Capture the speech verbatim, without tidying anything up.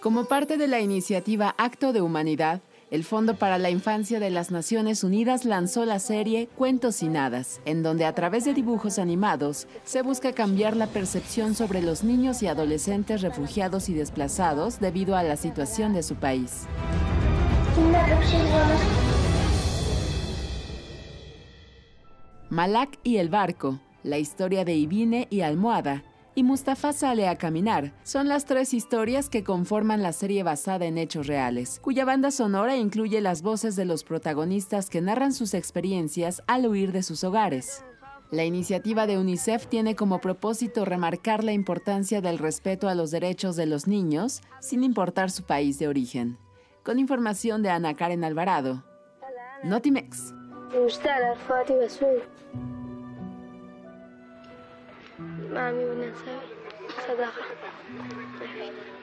Como parte de la iniciativa Acto de Humanidad, el Fondo para la Infancia de las Naciones Unidas lanzó la serie Cuentos sin Hadas, en donde a través de dibujos animados se busca cambiar la percepción sobre los niños y adolescentes refugiados y desplazados debido a la situación de su país. Malak y el barco, la historia de Ibine y Almohada, y Mustafa sale a caminar son las tres historias que conforman la serie basada en hechos reales, cuya banda sonora incluye las voces de los protagonistas que narran sus experiencias al huir de sus hogares. La iniciativa de UNICEF tiene como propósito remarcar la importancia del respeto a los derechos de los niños, sin importar su país de origen. Con información de Ana Karen Alvarado, Notimex. مع مين بنسوي صداقة